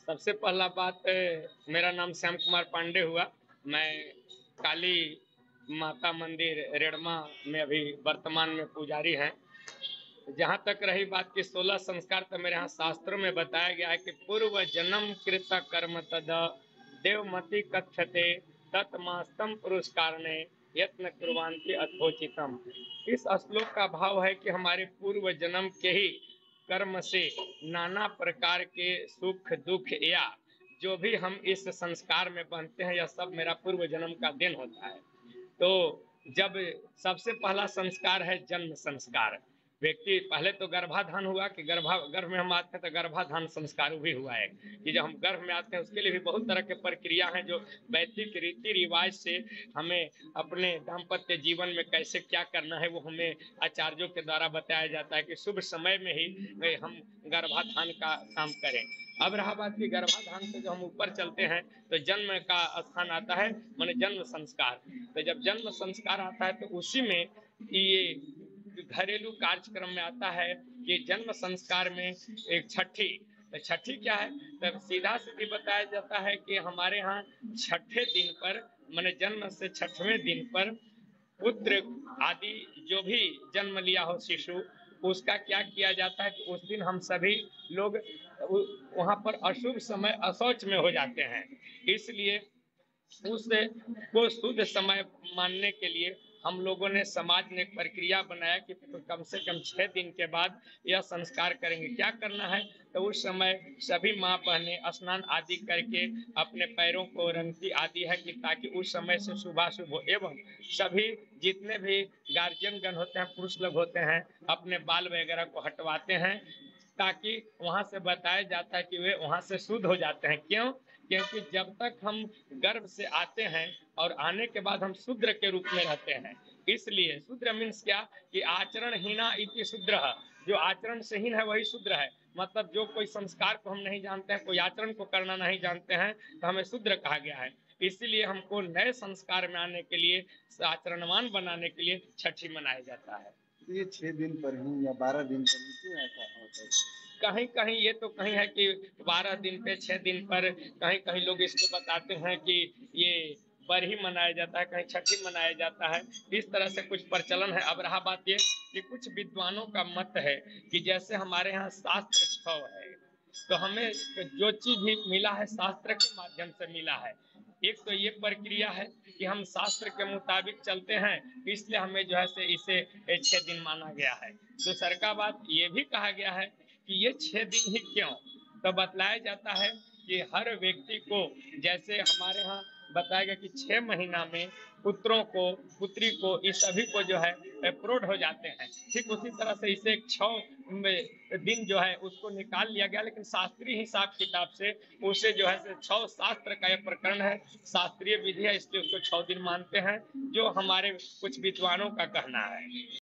सबसे पहला बात, मेरा नाम श्याम कुमार पांडे हुआ। मैं काली माता मंदिर रेड़मा में अभी वर्तमान में पुजारी हैं। जहाँ तक रही बात की 16 संस्कार, तो मेरे यहाँ शास्त्रों में बताया गया है कि पूर्व जन्म कृत कर्म तद देवमति कथ्यते तत्मास्तम पुरुषकारणे यत्न कुर्वान्ति अथोचितम। इस श्लोक का भाव है कि हमारे पूर्व जन्म के ही कर्म से नाना प्रकार के सुख दुख या जो भी हम इस संस्कार में बनते हैं, यह सब मेरा पूर्व जन्म का दिन होता है। तो जब सबसे पहला संस्कार है जन्म संस्कार। व्यक्ति पहले तो गर्भाधान हुआ कि गर्भ में हम आते हैं, तो गर्भाधान संस्कार भी हुआ है कि जब हम गर्भ में आते हैं उसके लिए भी बहुत तरह के प्रक्रिया हैं जो वैदिक रीति रिवाज से हमें अपने दाम्पत्य जीवन में कैसे क्या करना है वो हमें आचार्यों के द्वारा बताया जाता है कि शुभ समय में ही हम गर्भाधान का काम करें। अब रहा बात की गर्भाधान से जो हम ऊपर चलते हैं तो जन्म का स्थान आता है, माने जन्म संस्कार। तो जब जन्म संस्कार आता है तो उसी में ये घरेलू कार्यक्रम में आता है कि जन्म संस्कार में एक छठी। तो छठी क्या है, तब सीधा सीधी बताया जाता है कि हमारे यहाँ छठे दिन पर, माने जन्म से छठवें दिन पर पुत्र आदि जो भी जन्म लिया हो शिशु, उसका क्या किया जाता है कि उस दिन हम सभी लोग वहां पर अशुभ समय अशौच में हो जाते हैं। इसलिए उस को शुद्ध समय मानने के लिए हम लोगों ने समाज ने एक प्रक्रिया बनाया कि कम से कम 6 दिन के बाद यह संस्कार करेंगे। क्या करना है, तो उस समय सभी माँ बहनें स्नान आदि करके अपने पैरों को रंगती आदि है कि ताकि उस समय से शुभाशुभ हो, एवं सभी जितने भी गार्जियन गण होते हैं, पुरुष लोग होते हैं, अपने बाल वगैरह को हटवाते हैं ताकि वहां से बताया जाता है कि वे वहां से शुद्ध हो जाते हैं। क्यों? क्योंकि जब तक हम गर्भ से आते हैं और आने के बाद हम शूद्र के रूप में रहते हैं। इसलिए शूद्र मीन्स क्या कि आचरण हीना इति शूद्र, जो आचरण से हीन है वही शूद्र है। मतलब जो कोई संस्कार को हम नहीं जानते हैं, कोई आचरण को करना नहीं जानते हैं, तो हमें शूद्र कहा गया है। इसीलिए हमको नए संस्कार में आने के लिए, आचरणवान बनाने के लिए छठी मनाया जाता है। ये 6 दिन पर ही या 12 दिन पर ही क्यों ऐसा होता है? कहीं कहीं ये तो कहीं है कि 12 दिन पे 6 दिन पर, कहीं कहीं लोग इसको बताते हैं कि ये बरही मनाया जाता है, कहीं छठी मनाया जाता है। इस तरह से कुछ प्रचलन है। अब रहा बात ये कि कुछ विद्वानों का मत है कि जैसे हमारे यहाँ शास्त्र 6 है, तो हमें जो चीज भी मिला है शास्त्र के माध्यम से मिला है। एक तो ये प्रक्रिया है कि हम शास्त्र के मुताबिक चलते हैं, इसलिए हमें जो है से इसे 6 दिन माना गया है। दूसरी का बात ये भी कहा गया है कि ये 6 दिन ही क्यों, तो बतलाया जाता है कि हर व्यक्ति को, जैसे हमारे यहाँ बताया गया कि 6 महीना में पुत्रों को पुत्री को इस सभी को जो है प्रौढ़ हो जाते हैं, ठीक उसी तरह से इसे एक 6 दिन जो है उसको निकाल लिया गया। लेकिन शास्त्रीय हिसाब किताब से उसे जो है 6 शास्त्र का यह प्रकरण है, शास्त्रीय विधि है, इसलिए उसको 6 दिन मानते हैं, जो हमारे कुछ विद्वानों का कहना है।